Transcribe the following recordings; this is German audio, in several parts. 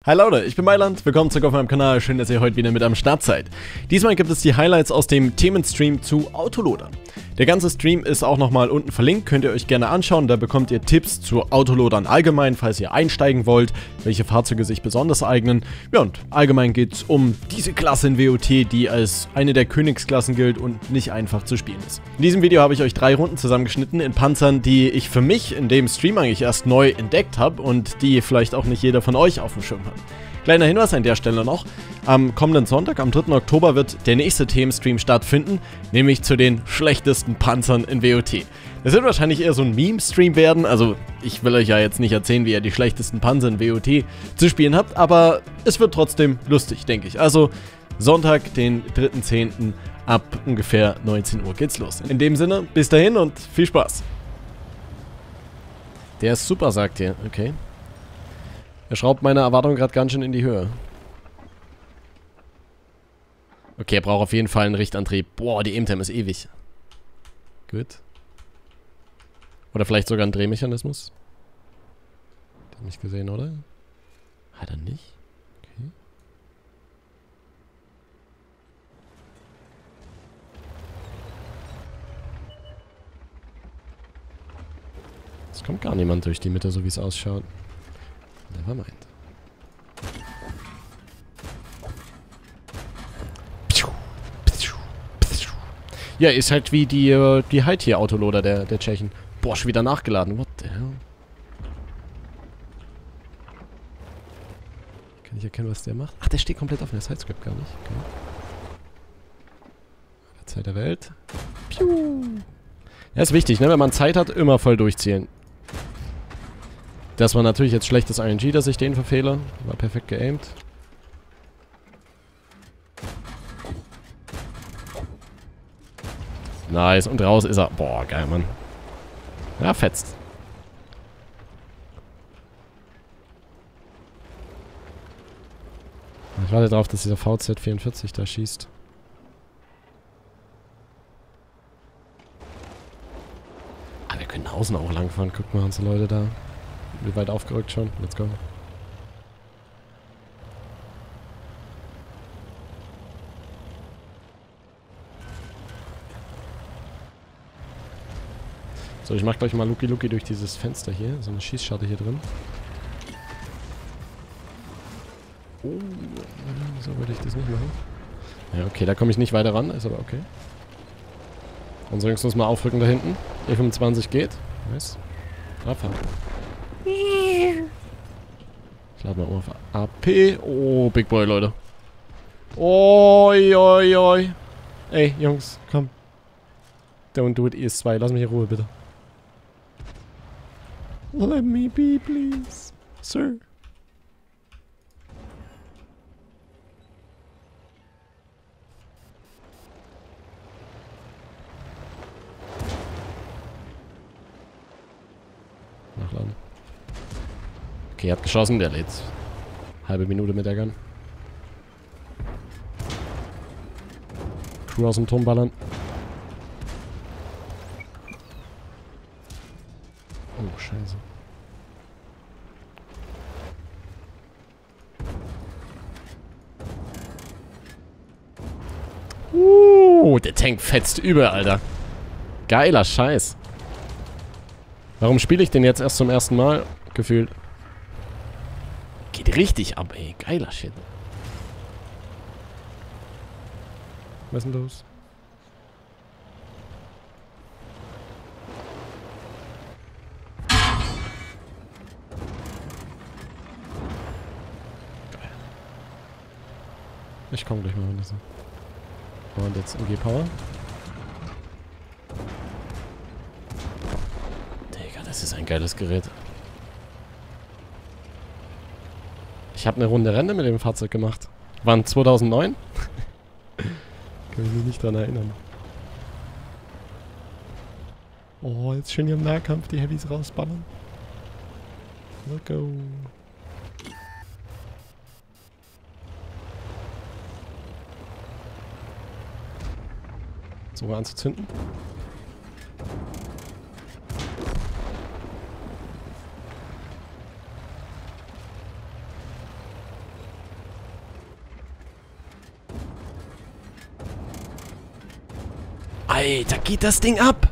Hi Leute, ich bin Mailand, willkommen zurück auf meinem Kanal, schön, dass ihr heute wieder mit am Start seid. Diesmal gibt es die Highlights aus dem Themenstream zu Autoloader. Der ganze Stream ist auch nochmal unten verlinkt, könnt ihr euch gerne anschauen, da bekommt ihr Tipps zu Autoloadern allgemein, falls ihr einsteigen wollt, welche Fahrzeuge sich besonders eignen. Ja, und allgemein geht es um diese Klasse in WOT, die als eine der Königsklassen gilt und nicht einfach zu spielen ist. In diesem Video habe ich euch 3 Runden zusammengeschnitten in Panzern, die ich für mich in dem Stream eigentlich erst neu entdeckt habe und die vielleicht auch nicht jeder von euch auf dem Schirm hat. Kleiner Hinweis an der Stelle noch, am kommenden Sonntag, am 3. Oktober, wird der nächste Themenstream stattfinden, nämlich zu den schlechtesten Panzern in WOT. Das wird wahrscheinlich eher so ein Meme-Stream werden, also ich will euch ja jetzt nicht erzählen, wie ihr die schlechtesten Panzer in WOT zu spielen habt, aber es wird trotzdem lustig, denke ich. Also Sonntag, den 3.10. ab ungefähr 19 Uhr geht's los. In dem Sinne, bis dahin und viel Spaß. Der ist super, sagt ihr, okay. Er schraubt meine Erwartungen gerade ganz schön in die Höhe. Okay, er braucht auf jeden Fall einen Richtantrieb. Boah, die Aimtime ist ewig. Gut. Oder vielleicht sogar ein Drehmechanismus. Hat er nicht gesehen, oder? Hat er nicht? Okay. Es kommt gar niemand durch die Mitte, so wie es ausschaut. Nevermind. Ja, ist halt wie die High-Tier-Autoloader der Tschechen. Boah, schon wieder nachgeladen. What the hell? Kann ich erkennen, was der macht? Ach, der steht komplett offen. Der Sidescript gar nicht. Okay. Zeit der Welt. Piu. Ja, ist wichtig, ne? Wenn man Zeit hat, immer voll durchziehen. Das war natürlich jetzt schlechtes RNG, dass ich den verfehle. War perfekt geaimt. Nice. Und raus ist er. Boah, geil, Mann. Ja, fetzt. Ich warte darauf, dass dieser VZ44 da schießt. Ah, wir können außen auch langfahren. Guckt mal, unsere Leute da. Wie weit aufgerückt schon? Let's go. So, ich mach gleich mal Lucky durch dieses Fenster hier. So eine Schießscharte hier drin. Oh, so würde ich das nicht machen. Ja, okay, da komme ich nicht weiter ran, ist aber okay. Unsere Jungs müssen mal aufrücken da hinten. E25 geht. Nice. Abfahren. Ich lade mal auf AP. Oh, Big Boy, Leute. Oi, oi, oi. Ey, Jungs, komm. Don't do it, ES2. Lass mich in Ruhe, bitte. Let me be, please. Sir. Nachladen. Okay, hat geschossen, der lädt. Halbe Minute mit der Gun. Crew aus dem Turm ballern. Oh, scheiße. Der Tank fetzt übel, Alter. Geiler Scheiß. Warum spiele ich den jetzt erst zum ersten Mal? Gefühlt. Geht richtig ab, ey. Geiler Shit. Was ist denn los? Geil. Ich komm gleich mal runter. Und jetzt MG Power. Digga, das ist ein geiles Gerät. Ich habe eine Runde Rennen mit dem Fahrzeug gemacht. Waren 2009? Kann mich nicht dran erinnern. Oh, jetzt schön hier im Nahkampf die Heavys rausballern. Let's go. So anzuzünden. Alter, geht das Ding ab?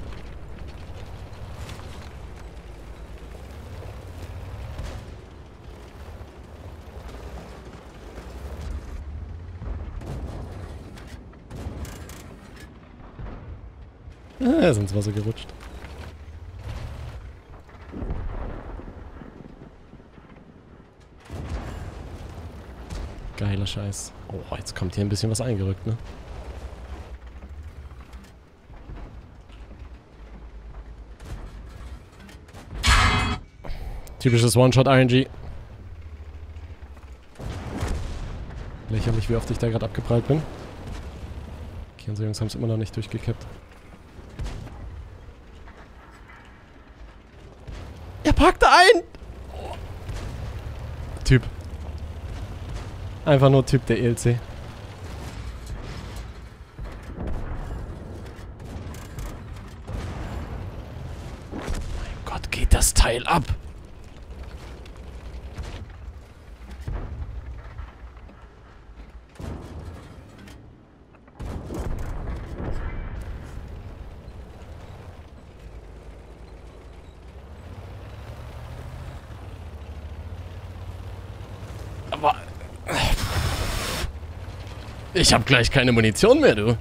Er ist ins Wasser gerutscht. Geiler Scheiß. Oh, jetzt kommt hier ein bisschen was eingerückt, ne? Typisches One-Shot-RNG. Lächerlich, wie oft ich da gerade abgeprallt bin. Okay, unsere Jungs haben es immer noch nicht durchgekippt. Er packte ein! Typ. Einfach nur Typ der ELC. Mein Gott, geht das Teil ab! Aber... Ich hab gleich keine Munition mehr, du.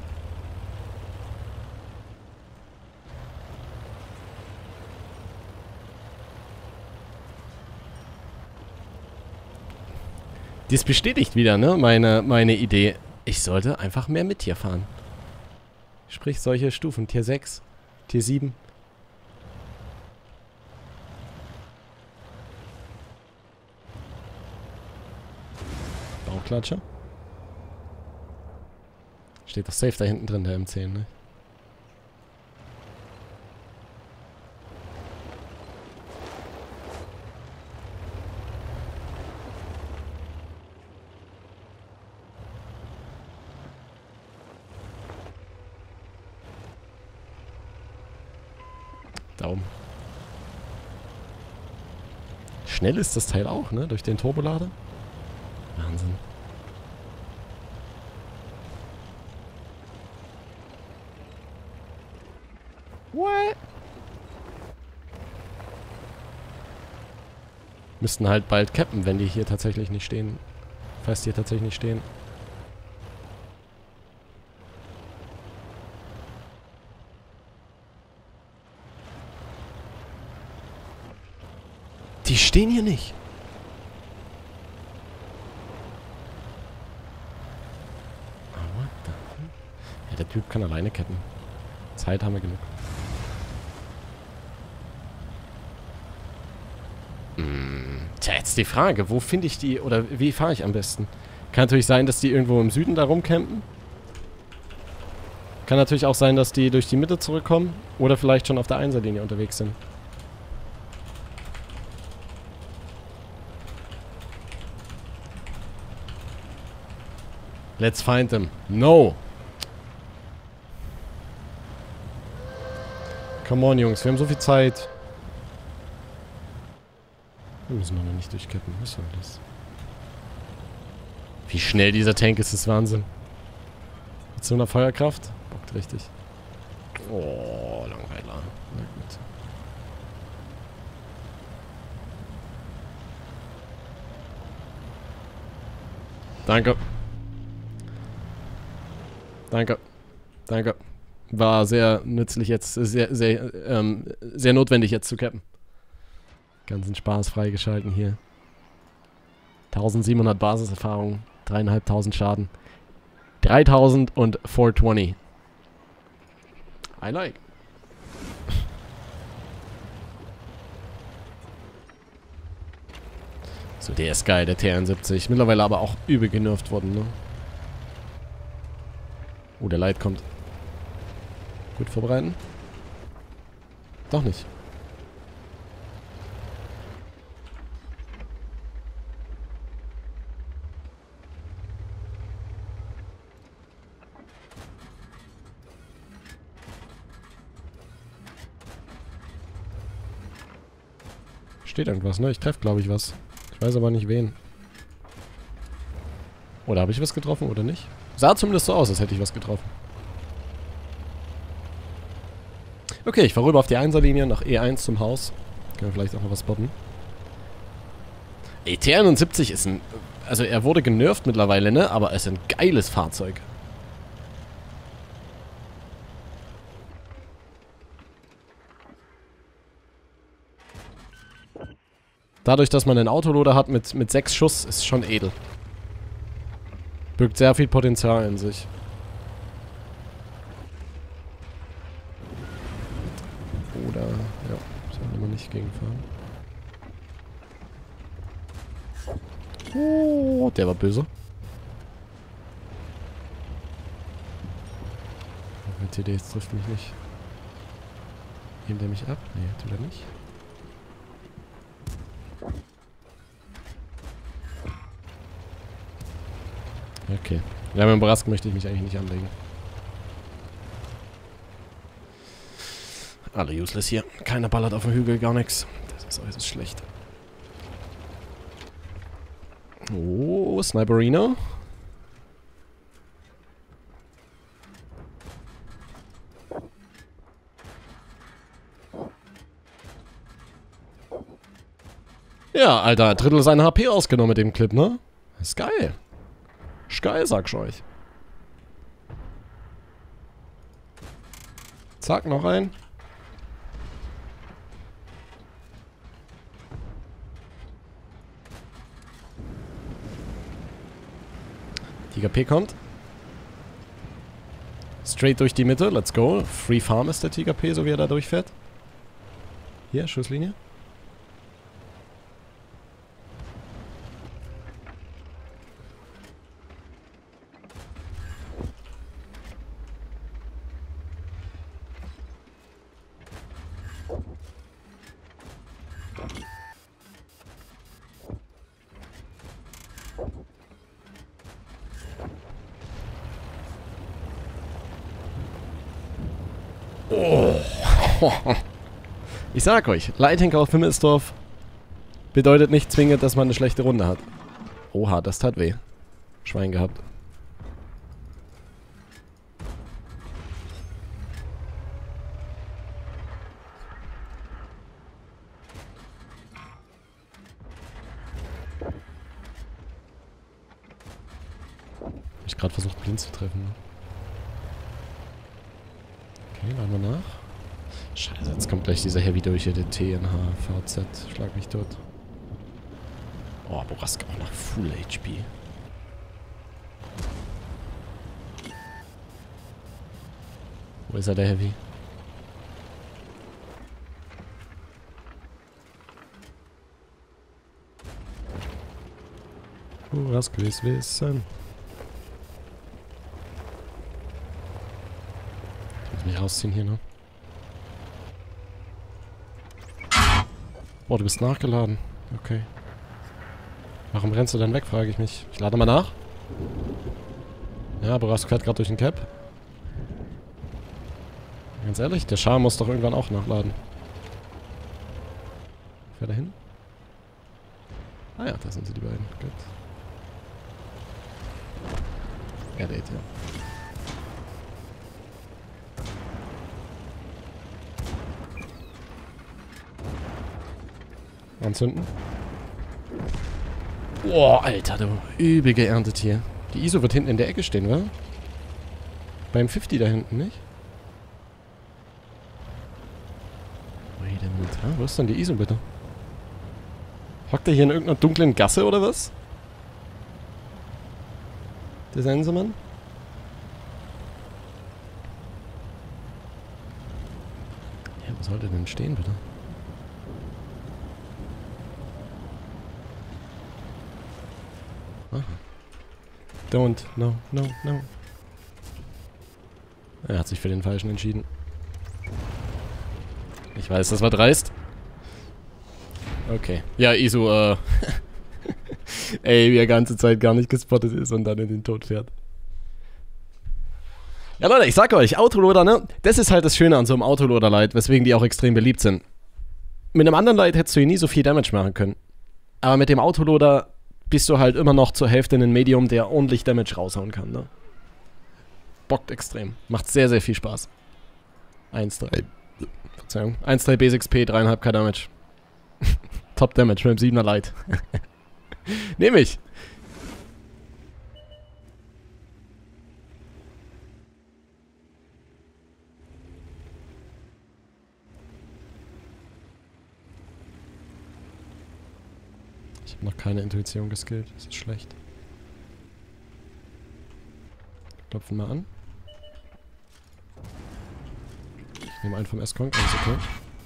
Dies bestätigt wieder, ne, meine Idee. Ich sollte einfach mehr mit hier fahren. Sprich, solche Stufen. Tier 6, Tier 7. Bauklatscher. Steht doch safe da hinten drin, der M10, ne? Daumen. Schnell ist das Teil auch, ne? Durch den Turbolader. Wahnsinn. What? Müssten halt bald cappen, wenn die hier tatsächlich nicht stehen. Falls die hier tatsächlich nicht stehen. Die stehen hier nicht. Oh, what the fuck? Ja, der Typ kann alleine cappen. Zeit haben wir genug. Tja, jetzt die Frage, wo finde ich die, oder wie fahre ich am besten? Kann natürlich sein, dass die irgendwo im Süden da rumcampen. Kann natürlich auch sein, dass die durch die Mitte zurückkommen. Oder vielleicht schon auf der Einserlinie unterwegs sind. Let's find them. No! Come on, Jungs, wir haben so viel Zeit. Wir müssen noch nicht durchkippen. Was soll das? Wie schnell dieser Tank ist, ist Wahnsinn. Mit so einer Feuerkraft? Bockt richtig. Oh, Langweiler. Na gut. Danke. Danke. Danke. War sehr nützlich jetzt, sehr notwendig jetzt zu cappen. Ganzen Spaß freigeschalten hier. 1700 Basiserfahrung, 3.500 Schaden. 3000 und 420. I like. So, der ist geil, der T71. Mittlerweile aber auch übel genervt worden, ne? Oh, der Light kommt. Gut vorbereiten. Doch nicht. Steht irgendwas, ne? Ich treffe, glaube ich, was. Ich weiß aber nicht, wen. Oder habe ich was getroffen oder nicht? Sah zumindest so aus, als hätte ich was getroffen. Okay, ich fahre rüber auf die 1er-Linie nach E1 zum Haus. Können wir vielleicht auch noch was spotten. Ey, T71 ist ein... Also er wurde genervt mittlerweile, ne? Aber es ist ein geiles Fahrzeug. Dadurch, dass man einen Autoloader hat mit 6 Schuss, ist schon edel. Birgt sehr viel Potenzial in sich. Oder, ja, sollte man nicht gegenfahren. Oh, der war böse. Mein TD jetzt trifft mich nicht. Hebt er mich ab? Nee, tut er nicht. Okay. Ja, mit dem Brask möchte ich mich eigentlich nicht anlegen. Alle useless hier. Keiner ballert auf dem Hügel, gar nichts. Das ist äußerst schlecht. Oh, Sniperino. Ja, Alter, Drittel seiner HP ausgenommen mit dem Clip, ne? Das ist geil. Ist geil, sag ich euch. Zack, noch ein. Tiger P kommt. Straight durch die Mitte, let's go. Free Farm ist der Tiger P, so wie er da durchfährt. Hier, Schusslinie. Oh. Ich sag euch, Lighting auf Himmelsdorf bedeutet nicht zwingend, dass man eine schlechte Runde hat. Oha, das tat weh. Schwein gehabt. Hab ich gerade versucht blind zu treffen. Okay, machen wir nach. Scheiße, jetzt kommt gleich dieser Heavy durch hier, der TNH, VZ. Schlag mich tot. Oh, Borask auch noch Full HP. Wo ist er, der Heavy? Borask will's wissen. Ich muss mich rausziehen hier, ne? Oh, du bist nachgeladen. Okay. Warum rennst du denn weg, frage ich mich. Ich lade mal nach. Ja, Borask fährt gerade durch den Cap. Ganz ehrlich, der Char muss doch irgendwann auch nachladen. Fährt er hin? Ah ja, da sind sie, die beiden. Gut. Er lädt, ja. Anzünden. Boah, Alter, du. Übel geerntet hier. Die ISO wird hinten in der Ecke stehen, wa? Beim 50 da hinten, nicht? Wait a minute. Wo ist denn die ISO, bitte? Hockt er hier in irgendeiner dunklen Gasse, oder was? Der Sensemann? Ja, wo sollte denn stehen, bitte? Aha. Don't. No, no, no. Er hat sich für den Falschen entschieden. Ich weiß, das war dreist. Okay. Ja, ISO, ey, wie er ganze Zeit gar nicht gespottet ist und dann in den Tod fährt. Ja, Leute, ich sag euch, Autoloader, ne? Das ist halt das Schöne an so einem Autoloader-Light, weswegen die auch extrem beliebt sind. Mit einem anderen Light hättest du hier nie so viel Damage machen können. Aber mit dem Autoloader bist du halt immer noch zur Hälfte in einem Medium, der ordentlich Damage raushauen kann, ne? Bockt extrem. Macht sehr, sehr viel Spaß. 1-3. Verzeihung. 1,3 Basics P, 3,5k Damage. Top Damage mit dem 7er Light. Nehme ich. Ich habe noch keine Intuition geskillt. Das ist schlecht. Klopfen mal an. Ich nehme einen vom S-Conk, alles okay.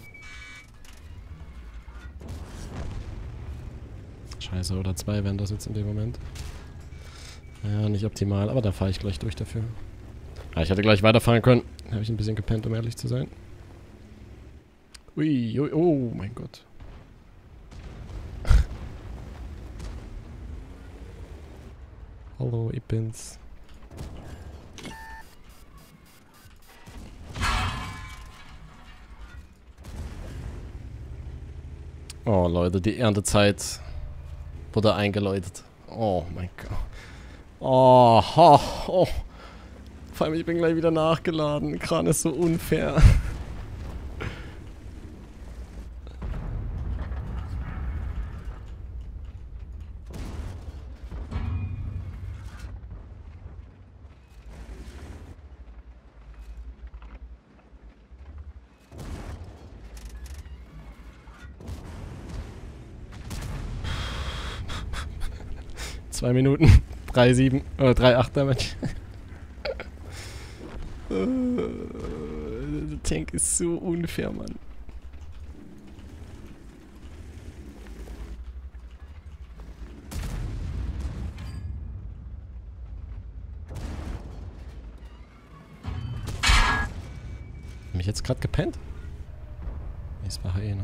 Scheiße, oder 2 wären das jetzt in dem Moment. Ja, nicht optimal, aber da fahre ich gleich durch dafür. Ah, ich hätte gleich weiterfahren können. Habe ich ein bisschen gepennt, um ehrlich zu sein. Ui, ui, oh mein Gott. Hallo, ich bin's. Oh Leute, die Erntezeit wurde eingeläutet. Oh mein Gott. Oh, oh, oh. Vor allem, ich bin gleich wieder nachgeladen. Kran ist so unfair. Zwei Minuten. 3,7 oder 3,8 Damage. Der Tank ist so unfair, Mann. Hab ich jetzt gerade gepennt? Nee, es war Hyena.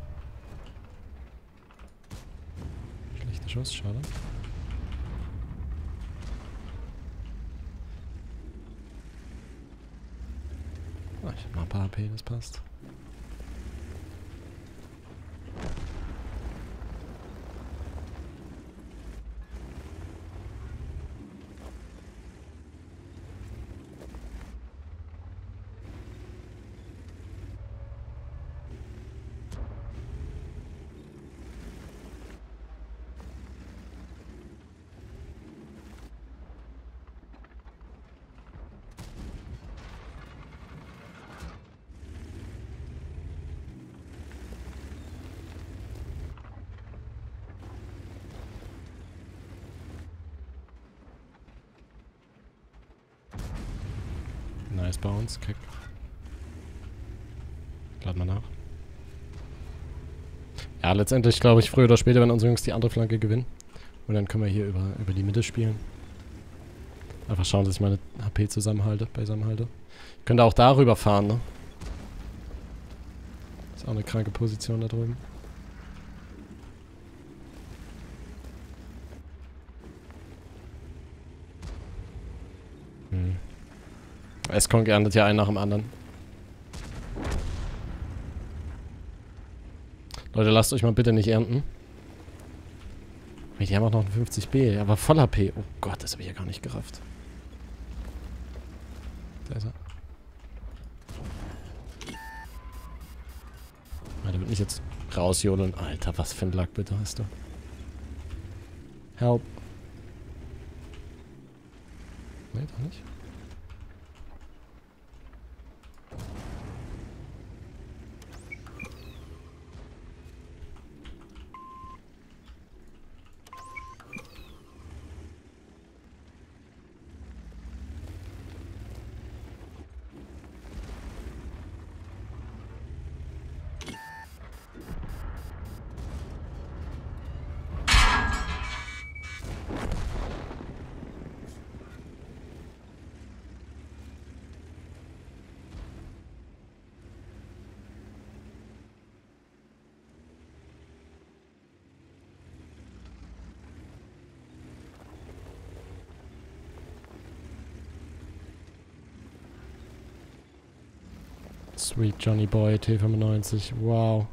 Schlechter Schuss, schade. Oh, ich hab mal ein paar HP, das passt. Nice Bounce, Kick. Lad mal nach. Ja, letztendlich glaube ich, früher oder später werden unsere Jungs die andere Flanke gewinnen. Und dann können wir hier über die Mitte spielen. Einfach schauen, dass ich meine HP beisammenhalte. Ich könnte auch darüber fahren, ne? Ist auch eine kranke Position da drüben. S-Conk erntet ja einen nach dem anderen. Leute, lasst euch mal bitte nicht ernten. Die haben auch noch einen 50B, aber voll HP. Oh Gott, das habe ich ja gar nicht gerafft. Da ist er. Ah, der wird mich jetzt rausjodeln. Alter, was für ein Lack bitte hast du. Help. Nee, doch nicht. Sweet Johnny Boy, T95, wow.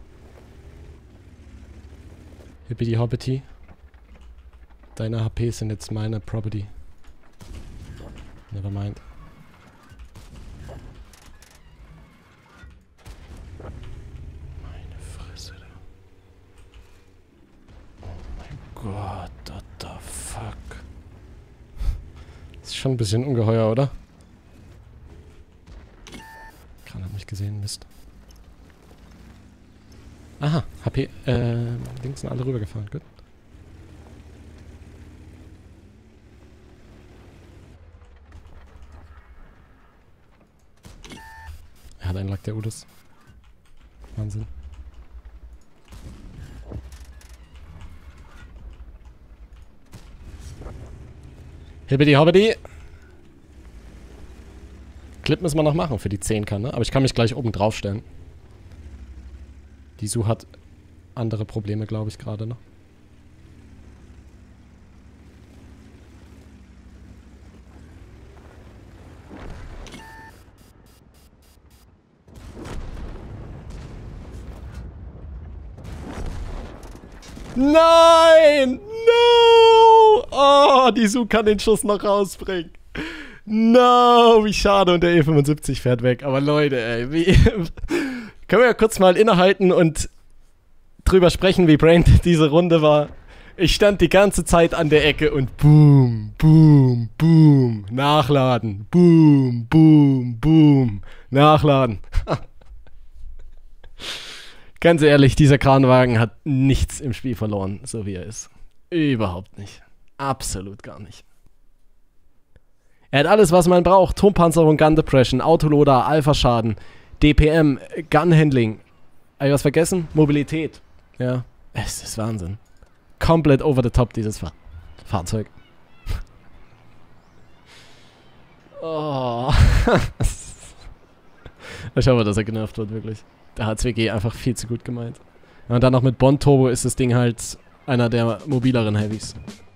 Hippity Hoppity. Deine HP sind jetzt meine Property. Nevermind. schon ein bisschen ungeheuer, oder? Kran hat mich gesehen, Mist. Aha, HP, links sind alle rübergefahren, gut. Er hat einen Lack, der Udus. Wahnsinn. Hibbidi hobbidi. Clip müssen wir noch machen für die 10k, ne? Aber ich kann mich gleich oben drauf stellen. Die Su hat andere Probleme, glaube ich, gerade noch. Nein! No! Oh, die Su kann den Schuss noch rausbringen. No, wie schade. Und der E75 fährt weg. Aber Leute, ey, wie... Können wir ja kurz mal innehalten und drüber sprechen, wie braindead diese Runde war. Ich stand die ganze Zeit an der Ecke und boom, boom, boom, nachladen. Boom, boom, boom, nachladen. Ganz ehrlich, dieser Kranwagen hat nichts im Spiel verloren, so wie er ist. Überhaupt nicht. Absolut gar nicht. Er hat alles, was man braucht. Turmpanzerung, Gun Depression, Autoloader, Alpha-Schaden, DPM, Gun-Handling. Hab ich was vergessen? Mobilität. Ja, es ist Wahnsinn. Komplett over the top, dieses Fahrzeug. Oh. Ich hoffe, dass er genervt wird, wirklich. Der HCWG einfach viel zu gut gemeint. Ja, und dann noch mit Bond Turbo ist das Ding halt einer der mobileren Heavys.